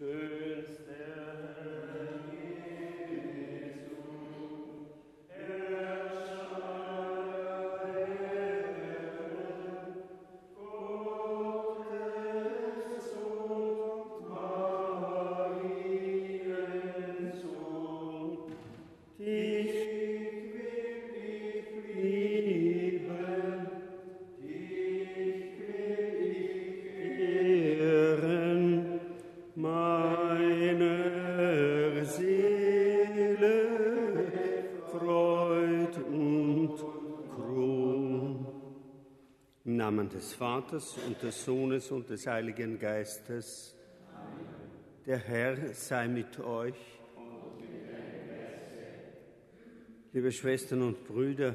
Im Namen des Vaters und des Sohnes und des Heiligen Geistes. Amen. Der Herr sei mit euch. Und mit deinem Geiste. Liebe Schwestern und Brüder,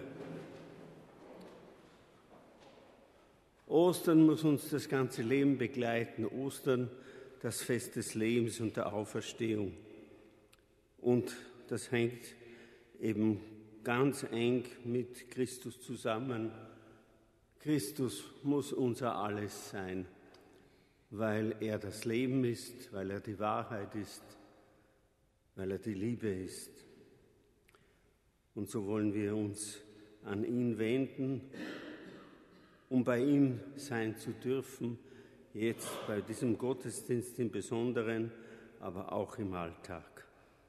Ostern muss uns das ganze Leben begleiten. Ostern, das Fest des Lebens und der Auferstehung. Und das hängt eben ganz eng mit Christus zusammen. Christus muss unser Alles sein, weil er das Leben ist, weil er die Wahrheit ist, weil er die Liebe ist. Und so wollen wir uns an ihn wenden, um bei ihm sein zu dürfen, jetzt bei diesem Gottesdienst im Besonderen, aber auch im Alltag.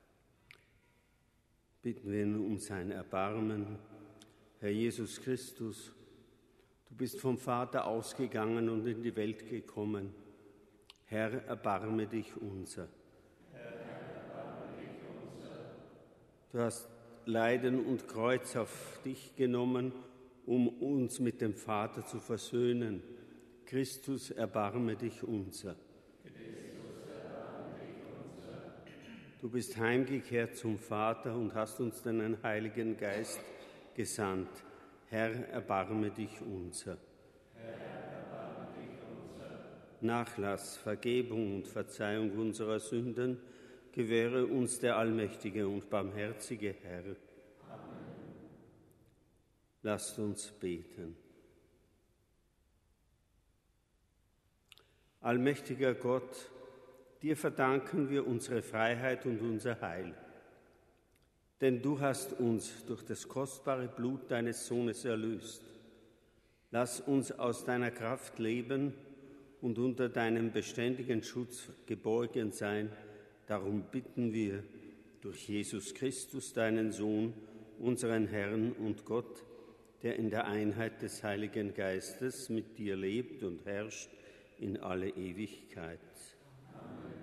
Bitten wir ihn um sein Erbarmen. Herr Jesus Christus, du bist vom Vater ausgegangen und in die Welt gekommen. Herr, erbarme dich unser. Herr, erbarme dich unser. Du hast Leiden und Kreuz auf dich genommen, um uns mit dem Vater zu versöhnen. Christus, erbarme dich unser. Christus, erbarme dich unser. Du bist heimgekehrt zum Vater und hast uns deinen Heiligen Geist gesandt. Herr, erbarme dich unser. Herr, erbarme dich unser. Nachlass, Vergebung und Verzeihung unserer Sünden gewähre uns der allmächtige und barmherzige Herr. Amen. Lasst uns beten. Allmächtiger Gott, dir verdanken wir unsere Freiheit und unser Heil. Denn du hast uns durch das kostbare Blut deines Sohnes erlöst. Lass uns aus deiner Kraft leben und unter deinem beständigen Schutz geborgen sein. Darum bitten wir durch Jesus Christus, deinen Sohn, unseren Herrn und Gott, der in der Einheit des Heiligen Geistes mit dir lebt und herrscht in alle Ewigkeit. Amen.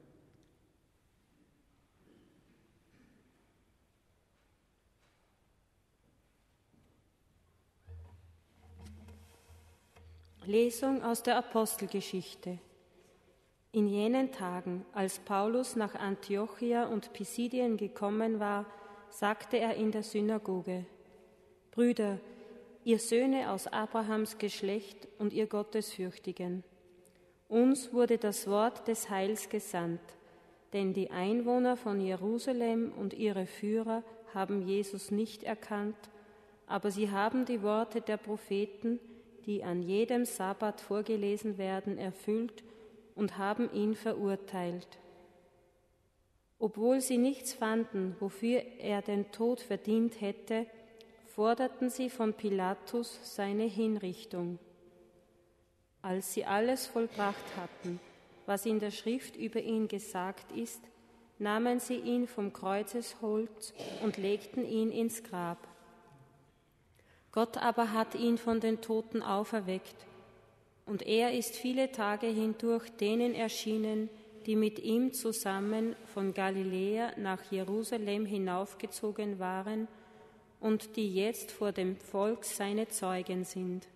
Lesung aus der Apostelgeschichte. In jenen Tagen, als Paulus nach Antiochia und Pisidien gekommen war, sagte er in der Synagoge: Brüder, ihr Söhne aus Abrahams Geschlecht und ihr Gottesfürchtigen, uns wurde das Wort des Heils gesandt, denn die Einwohner von Jerusalem und ihre Führer haben Jesus nicht erkannt, aber sie haben die Worte der Propheten, die an jedem Sabbat vorgelesen werden, erfüllt und haben ihn verurteilt. Obwohl sie nichts fanden, wofür er den Tod verdient hätte, forderten sie von Pilatus seine Hinrichtung. Als sie alles vollbracht hatten, was in der Schrift über ihn gesagt ist, nahmen sie ihn vom Kreuzesholz und legten ihn ins Grab. Gott aber hat ihn von den Toten auferweckt, und er ist viele Tage hindurch denen erschienen, die mit ihm zusammen von Galiläa nach Jerusalem hinaufgezogen waren und die jetzt vor dem Volk seine Zeugen sind.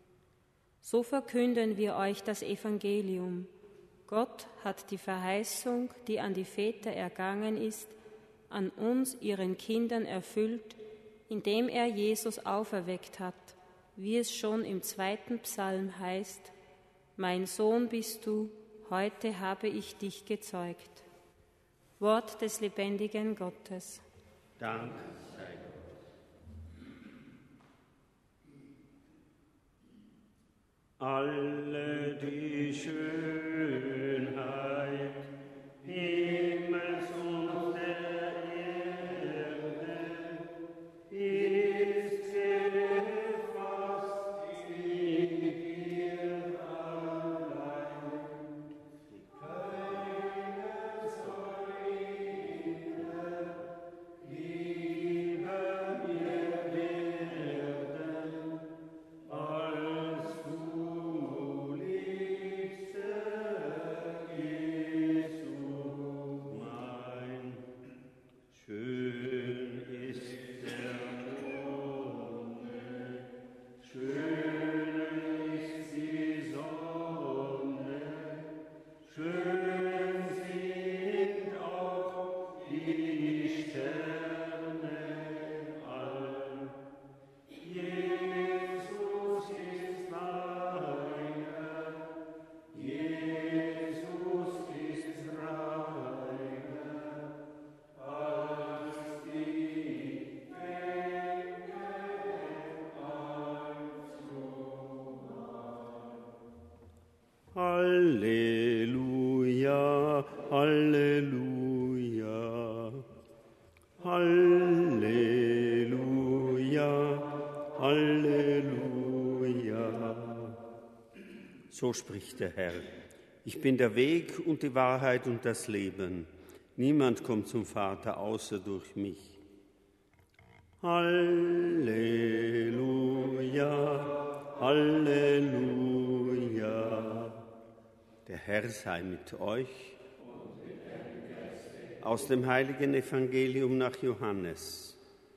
So verkünden wir euch das Evangelium. Gott hat die Verheißung, die an die Väter ergangen ist, an uns, ihren Kindern, erfüllt, indem er Jesus auferweckt hat, wie es schon im 2. Psalm heißt: Mein Sohn bist du, heute habe ich dich gezeugt. Wort des lebendigen Gottes. Dank sei Gott. Alle die Schönheit So spricht der Herr. Ich bin der Weg und die Wahrheit und das Leben. Niemand kommt zum Vater außer durch mich. Halleluja, Halleluja. Der Herr sei mit euch. Aus dem heiligen Evangelium nach Johannes.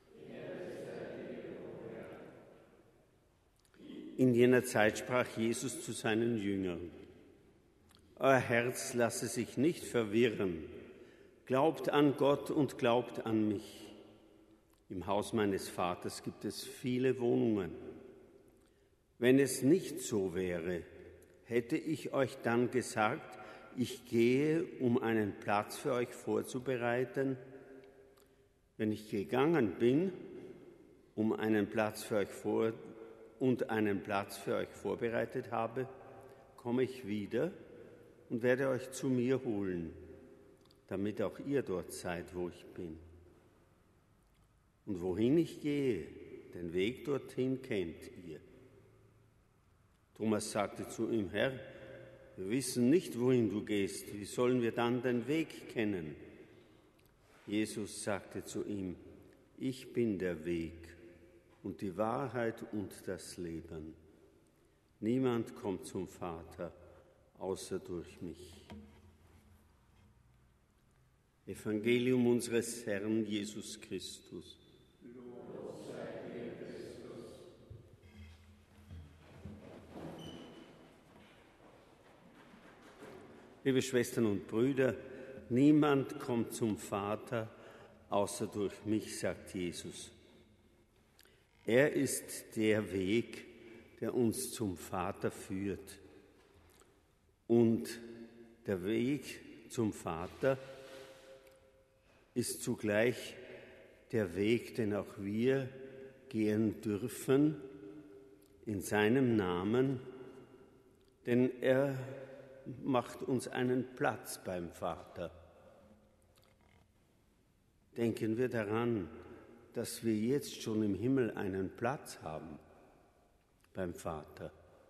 In jener Zeit sprach Jesus zu seinen Jüngern: Euer Herz lasse sich nicht verwirren. Glaubt an Gott und glaubt an mich. Im Haus meines Vaters gibt es viele Wohnungen. Wenn es nicht so wäre, hätte ich euch dann gesagt, ich gehe, um einen Platz für euch vorzubereiten. Wenn ich gegangen bin, um einen Platz für euch vorbereitet habe, komme ich wieder und werde euch zu mir holen, damit auch ihr dort seid, wo ich bin. Und wohin ich gehe, den Weg dorthin kennt ihr. Thomas sagte zu ihm: Herr, wir wissen nicht, wohin du gehst. Wie sollen wir dann den Weg kennen? Jesus sagte zu ihm: Ich bin der Weg und die Wahrheit und das Leben. Niemand kommt zum Vater, außer durch mich. Evangelium unseres Herrn Jesus Christus. Lob sei dir, Christus. Liebe Schwestern und Brüder, niemand kommt zum Vater, außer durch mich, sagt Jesus. Er ist der Weg, der uns zum Vater führt. Und der Weg zum Vater ist zugleich der Weg, den auch wir gehen dürfen in seinem Namen, denn er macht uns einen Platz beim Vater. Denken wir daran, dass wir jetzt schon im Himmel einen Platz haben beim Vater.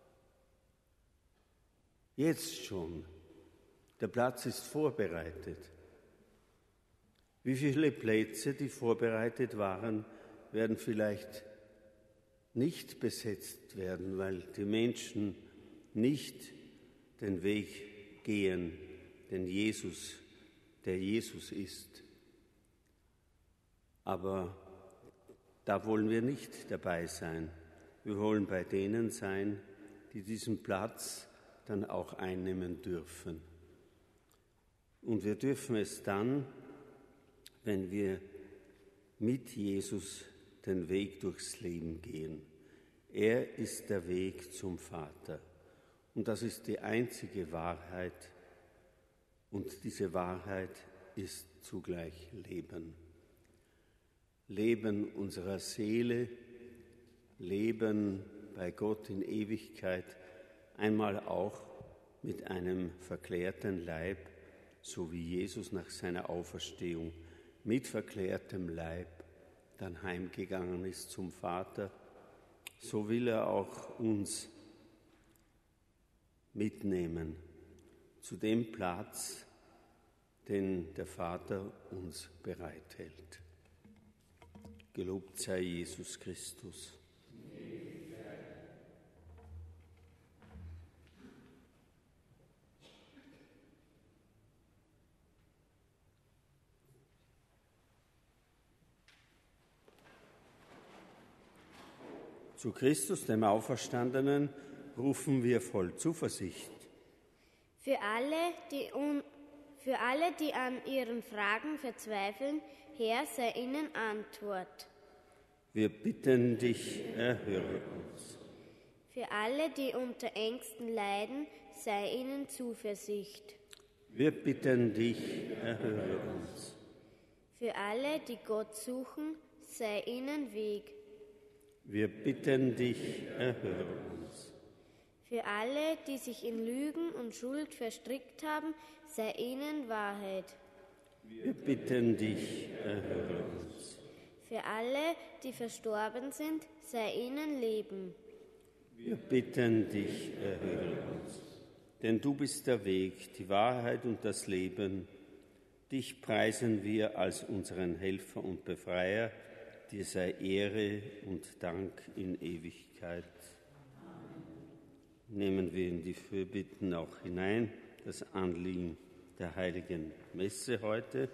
Jetzt schon. Der Platz ist vorbereitet. Wie viele Plätze, die vorbereitet waren, werden vielleicht nicht besetzt werden, weil die Menschen nicht den Weg gehen, der Jesus ist. Aber da wollen wir nicht dabei sein. Wir wollen bei denen sein, die diesen Platz dann auch einnehmen dürfen. Und wir dürfen es dann, wenn wir mit Jesus den Weg durchs Leben gehen. Er ist der Weg zum Vater. Und das ist die einzige Wahrheit. Und diese Wahrheit ist zugleich Leben. Leben unserer Seele, Leben bei Gott in Ewigkeit, einmal auch mit einem verklärten Leib, so wie Jesus nach seiner Auferstehung mit verklärtem Leib dann heimgegangen ist zum Vater, so will er auch uns mitnehmen zu dem Platz, den der Vater uns bereithält. Gelobt sei Jesus Christus. Zu Christus, dem Auferstandenen, rufen wir voll Zuversicht. Für alle, die an ihren Fragen verzweifeln, Herr, sei ihnen Antwort. Wir bitten dich, erhöre uns. Für alle, die unter Ängsten leiden, sei ihnen Zuversicht. Wir bitten dich, erhöre uns. Für alle, die Gott suchen, sei ihnen Weg. Wir bitten dich, erhöre uns. Für alle, die sich in Lügen und Schuld verstrickt haben, sei ihnen Wahrheit. Wir bitten dich, erhöre uns. Für alle, die verstorben sind, sei ihnen Leben. Wir bitten dich, erhöre uns. Denn du bist der Weg, die Wahrheit und das Leben. Dich preisen wir als unseren Helfer und Befreier. Dir sei Ehre und Dank in Ewigkeit. Nehmen wir in die Fürbitten auch hinein das Anliegen der Heiligen Messe heute.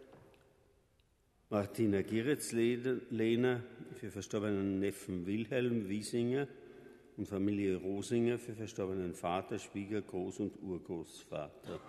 Martina Giretz-Lehner für verstorbenen Neffen Wilhelm Wiesinger und Familie Rosinger für verstorbenen Vater, Schwieger-, Groß- und Urgroßvater.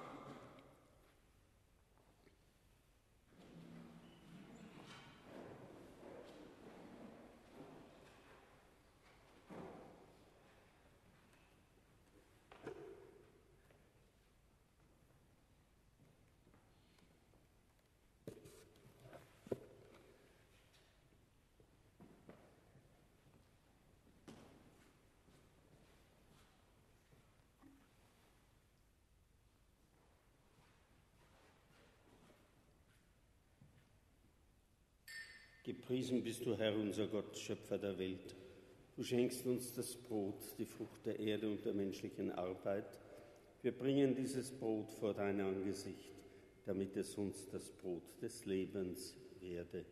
Gepriesen bist du, Herr, unser Gott, Schöpfer der Welt. Du schenkst uns das Brot, die Frucht der Erde und der menschlichen Arbeit. Wir bringen dieses Brot vor dein Angesicht, damit es uns das Brot des Lebens werde.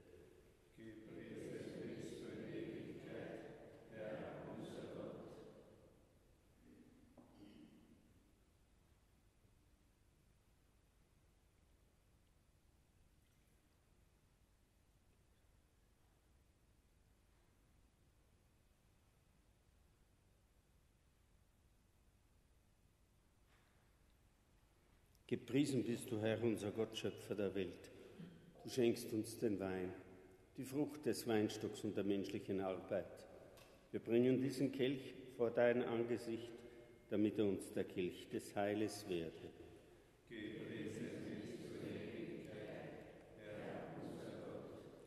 Gepriesen bist du, Herr, unser Gott, Schöpfer der Welt. Du schenkst uns den Wein, die Frucht des Weinstocks und der menschlichen Arbeit. Wir bringen diesen Kelch vor dein Angesicht, damit er uns der Kelch des Heiles werde. Gepriesen bist du in Ewigkeit, Herr, unser Gott.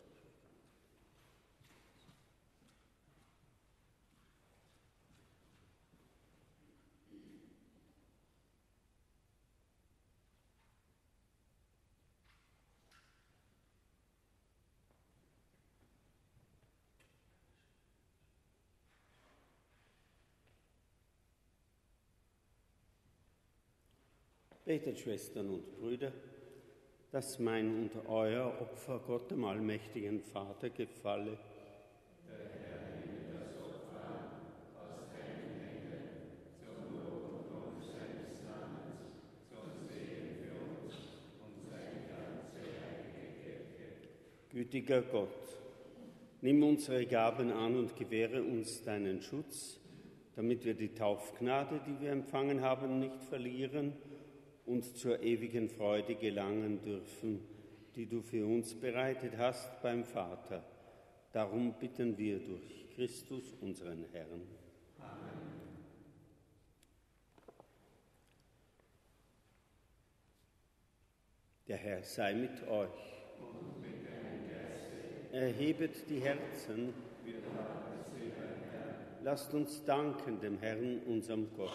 Betet, Schwestern und Brüder, dass mein und euer Opfer Gott, dem allmächtigen Vater, gefalle. Der Herr nehme das Opfer an, aus deinen Händen, zum Lob und Ruhm seines Namens, zum Segen für uns und seine ganze heilige Kirche. Gütiger Gott, nimm unsere Gaben an und gewähre uns deinen Schutz, damit wir die Taufgnade, die wir empfangen haben, nicht verlieren und zur ewigen Freude gelangen dürfen, die du für uns bereitet hast beim Vater. Darum bitten wir durch Christus, unseren Herrn. Amen. Der Herr sei mit euch. Und mit deinem Geiste. Erhebet die Herzen. Wir haben sie beim Herrn. Lasst uns danken dem Herrn, unserem Gott.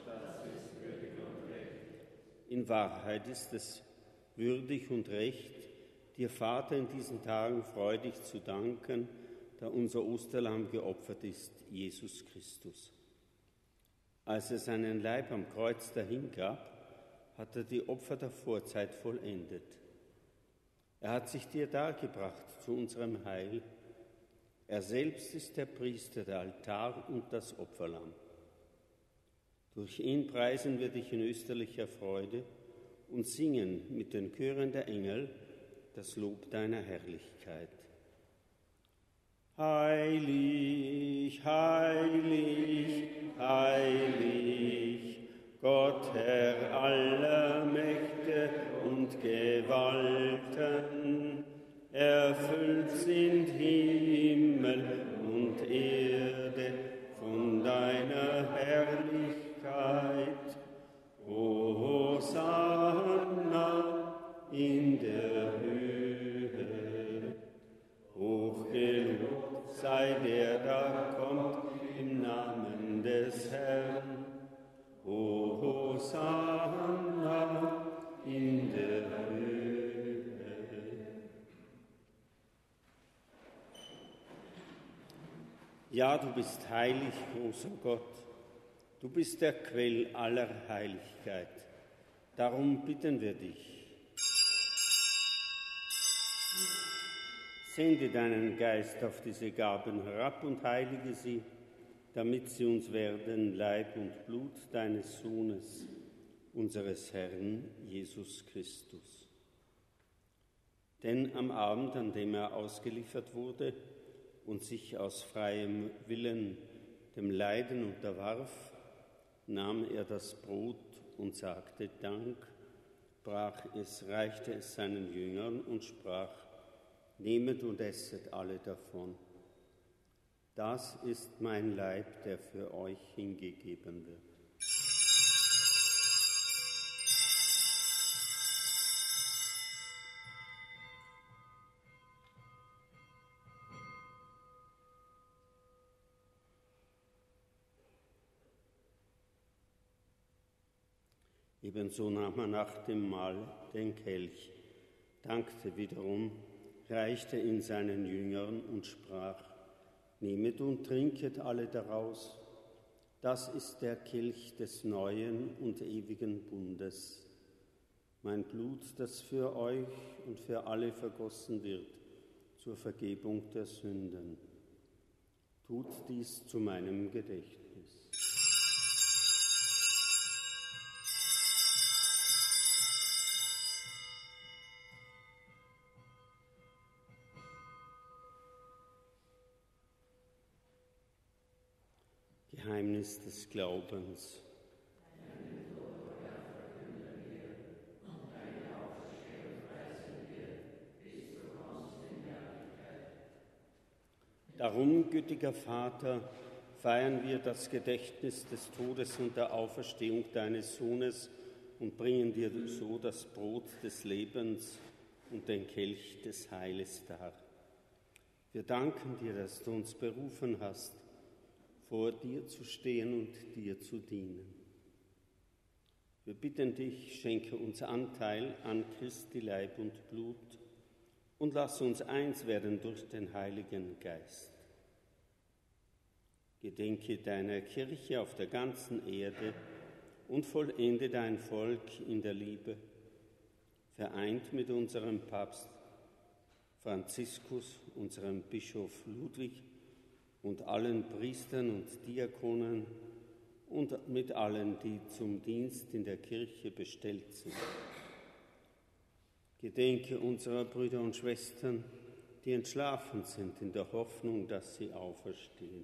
In Wahrheit ist es würdig und recht, dir, Vater, in diesen Tagen freudig zu danken, da unser Osterlamm geopfert ist, Jesus Christus. Als er seinen Leib am Kreuz dahingab, hat er die Opfer der Vorzeit vollendet. Er hat sich dir dargebracht zu unserem Heil. Er selbst ist der Priester, der Altar und das Opferlamm. Durch ihn preisen wir dich in österlicher Freude und singen mit den Chören der Engel das Lob deiner Herrlichkeit. Heilig, heilig, heilig, Gott, Herr aller Mächte und Gewalten, erfüllt sind Himmel und Erde von deiner Herrlichkeit. Hosanna in der Höhe. Hochgelobt sei der, da kommt im Namen des Herrn. Hosanna in der Höhe. Ja, du bist heilig, großer Gott. Du bist der Quell aller Heiligkeit. Darum bitten wir dich. Sende deinen Geist auf diese Gaben herab und heilige sie, damit sie uns werden Leib und Blut deines Sohnes, unseres Herrn Jesus Christus. Denn am Abend, an dem er ausgeliefert wurde und sich aus freiem Willen dem Leiden unterwarf, nahm er das Brot und sagte Dank, brach es, reichte es seinen Jüngern und sprach: Nehmet und esset alle davon. Das ist mein Leib, der für euch hingegeben wird. Ebenso nahm er nach dem Mahl den Kelch, dankte wiederum, reichte ihn seinen Jüngern und sprach: Nehmet und trinket alle daraus. Das ist der Kelch des neuen und ewigen Bundes, mein Blut, das für euch und für alle vergossen wird zur Vergebung der Sünden. Tut dies zu meinem Gedächtnis. Geheimnis des Glaubens. Darum, gütiger Vater, feiern wir das Gedächtnis des Todes und der Auferstehung deines Sohnes und bringen dir so das Brot des Lebens und den Kelch des Heiles dar. Wir danken dir, dass du uns berufen hast, vor dir zu stehen und dir zu dienen. Wir bitten dich, schenke uns Anteil an Christi Leib und Blut und lass uns eins werden durch den Heiligen Geist. Gedenke deiner Kirche auf der ganzen Erde und vollende dein Volk in der Liebe, vereint mit unserem Papst Franziskus, unserem Bischof Ludwig und allen Priestern und Diakonen und mit allen, die zum Dienst in der Kirche bestellt sind. Gedenke unserer Brüder und Schwestern, die entschlafen sind, in der Hoffnung, dass sie auferstehen.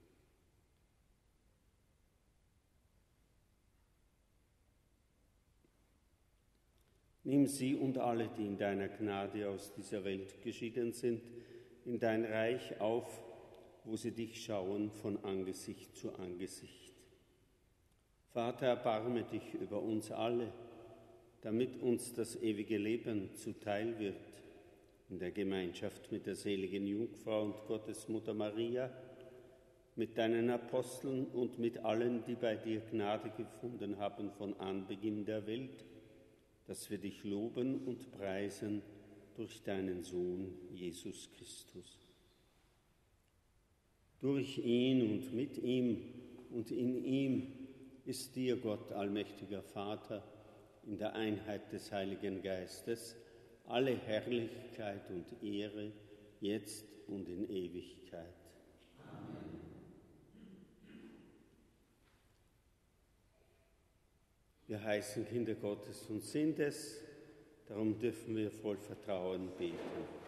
Nimm sie und alle, die in deiner Gnade aus dieser Welt geschieden sind, in dein Reich auf, wo sie dich schauen von Angesicht zu Angesicht. Vater, erbarme dich über uns alle, damit uns das ewige Leben zuteil wird, in der Gemeinschaft mit der seligen Jungfrau und Gottesmutter Maria, mit deinen Aposteln und mit allen, die bei dir Gnade gefunden haben von Anbeginn der Welt, dass wir dich loben und preisen durch deinen Sohn Jesus Christus. Durch ihn und mit ihm und in ihm ist dir, Gott, allmächtiger Vater, in der Einheit des Heiligen Geistes, alle Herrlichkeit und Ehre, jetzt und in Ewigkeit. Amen. Wir heißen Kinder Gottes und sind es, darum dürfen wir voll Vertrauen beten.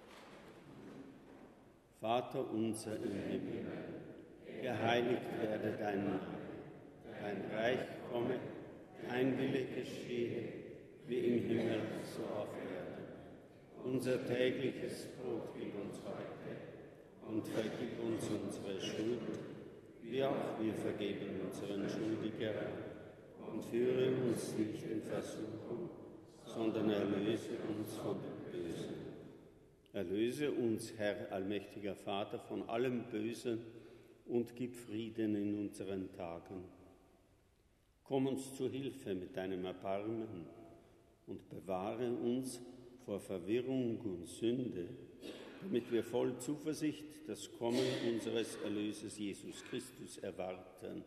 Vater unser im Himmel, geheiligt werde dein Name, dein Reich komme, dein Wille geschehe, wie im Himmel so auf Erden. Unser tägliches Brot gib uns heute und vergib uns unsere Schuld, wie auch wir vergeben unseren Schuldigern. Und führe uns nicht in Versuchung, sondern erlöse uns von dem Bösen. Erlöse uns, Herr, allmächtiger Vater, von allem Bösen und gib Frieden in unseren Tagen. Komm uns zu Hilfe mit deinem Erbarmen und bewahre uns vor Verwirrung und Sünde, damit wir voll Zuversicht das Kommen unseres Erlösers Jesus Christus erwarten.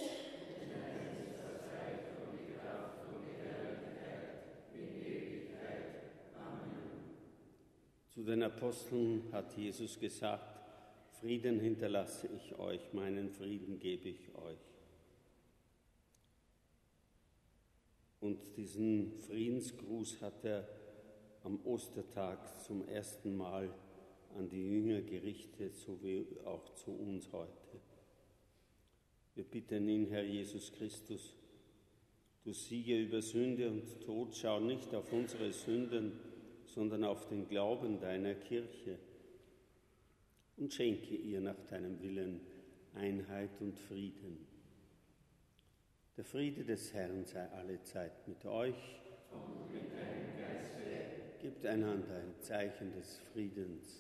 Zu den Aposteln hat Jesus gesagt: Frieden hinterlasse ich euch, meinen Frieden gebe ich euch. Und diesen Friedensgruß hat er am Ostertag zum ersten Mal an die Jünger gerichtet, so wie auch zu uns heute. Wir bitten ihn, Herr Jesus Christus, du Sieger über Sünde und Tod, schau nicht auf unsere Sünden, sondern auf den Glauben deiner Kirche und schenke ihr nach deinem Willen Einheit und Frieden. Der Friede des Herrn sei alle Zeit mit euch. Und mit deinem Geiste. Gebt einander ein Zeichen des Friedens.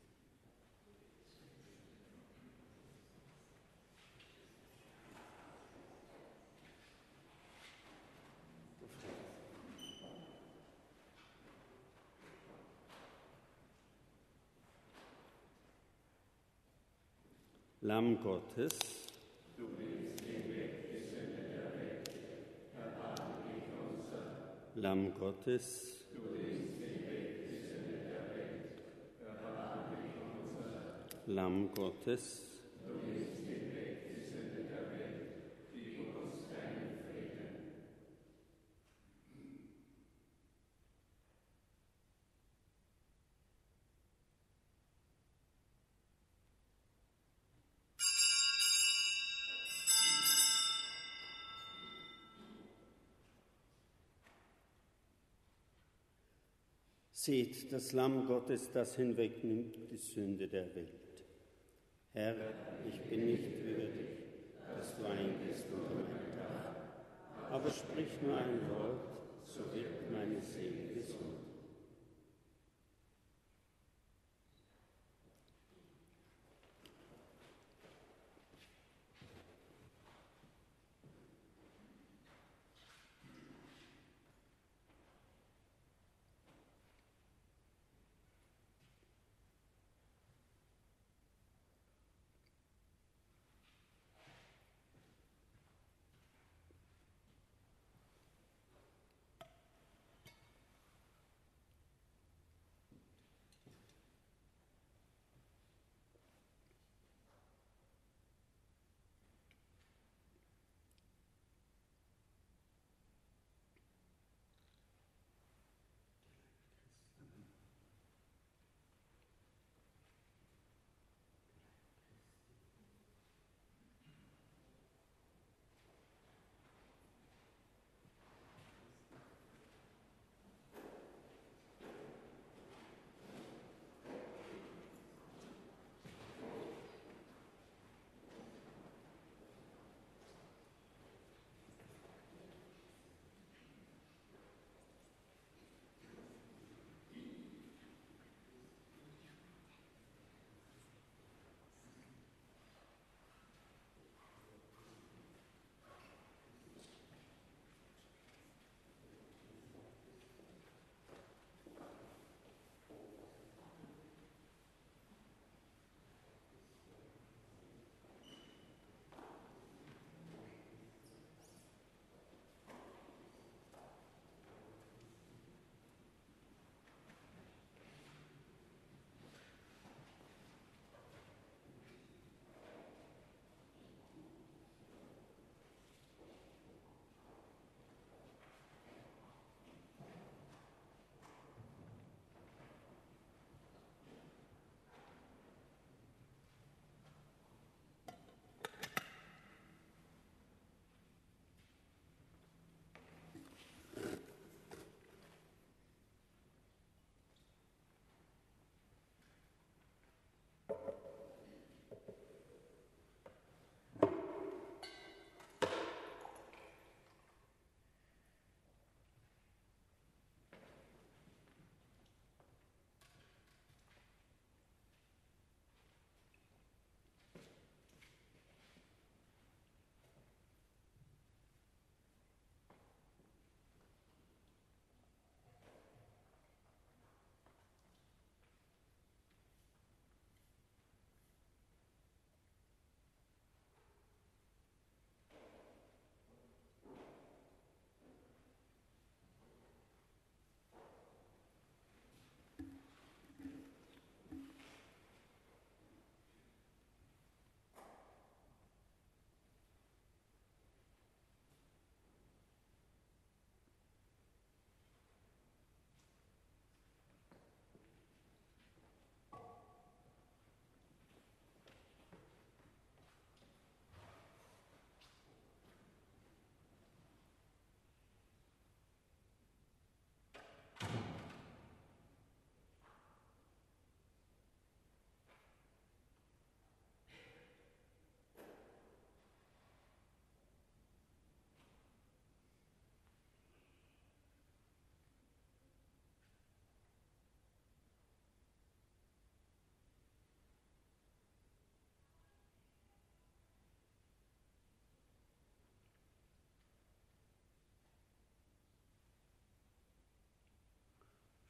Lamm Gottes, du bist hinweg die Sünde der Welt, erbarme dich unser. Lamm Gottes, du bist hinweg die Sünde der Welt, erbarme dich unser. Lamm Gottes, du bist hinweg die Sünde der Welt, gib uns deinen Frieden. Seht das Lamm Gottes, das hinwegnimmt die Sünde der Welt. Herr, ich bin nicht würdig, dass du eingehst unter mein Dach, aber sprich nur ein Wort, so wird meine Seele gesund.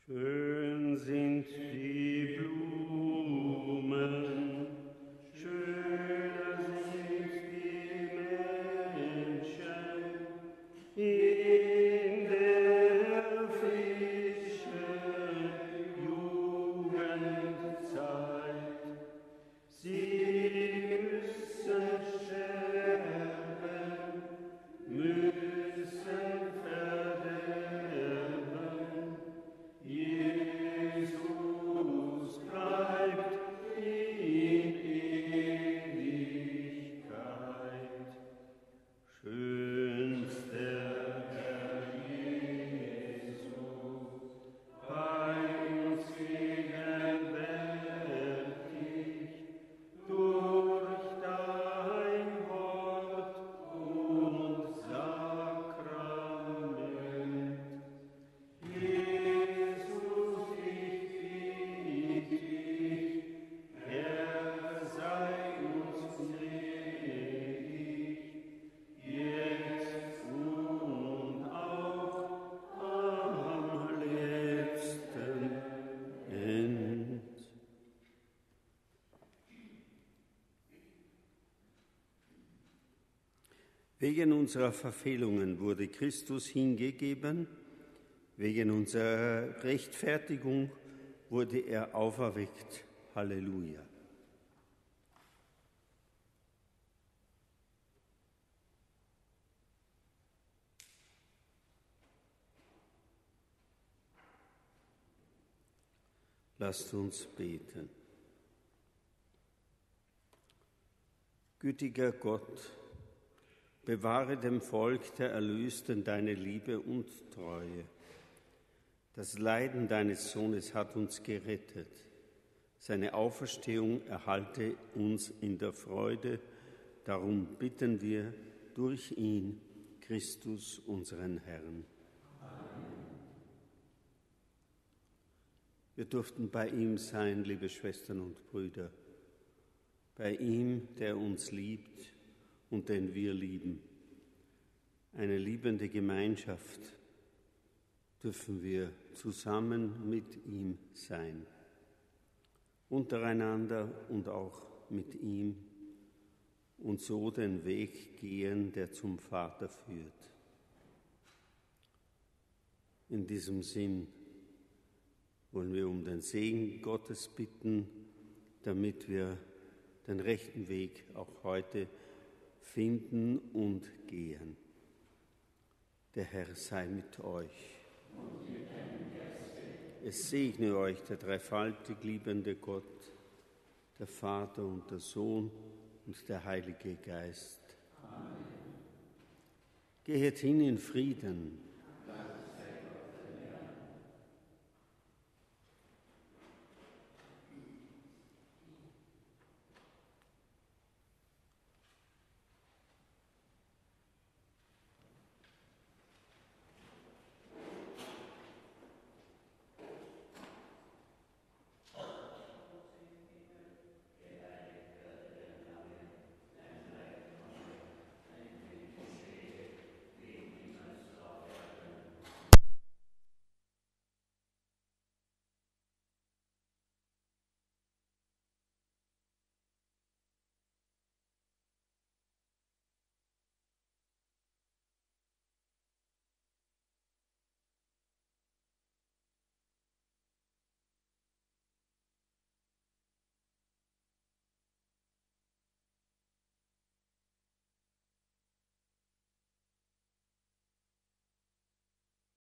Schön sind die Blumen, schöner sind die Menschen in der frischen Jugendzeit. Sie müssen sterben, müssen verderben. Jesus bleibt in Ewigkeit. Schönster Herr Jesu, bei uns gegenwärtig, durch dein Wort und Sakrament. Jesus, ich bitte dich, Herr, sei uns gnädig, jetzt und auch am letzten End. Wegen unserer Verfehlungen wurde Christus hingegeben, wegen unserer Rechtfertigung wurde er auferweckt. Halleluja. Lasst uns beten. Gütiger Gott, bewahre dem Volk der Erlösten deine Liebe und Treue. Das Leiden deines Sohnes hat uns gerettet. Seine Auferstehung erhalte uns in der Freude. Darum bitten wir durch ihn, Christus, unseren Herrn. Amen. Wir durften bei ihm sein, liebe Schwestern und Brüder, bei ihm, der uns liebt und den wir lieben. Eine liebende Gemeinschaft dürfen wir zusammen mit ihm sein, untereinander und auch mit ihm und so den Weg gehen, der zum Vater führt. In diesem Sinn wollen wir um den Segen Gottes bitten, damit wir den rechten Weg auch heute finden und gehen. Der Herr sei mit euch. Es segne euch der dreifaltig liebende Gott, der Vater und der Sohn und der Heilige Geist. Amen. Gehet hin in Frieden.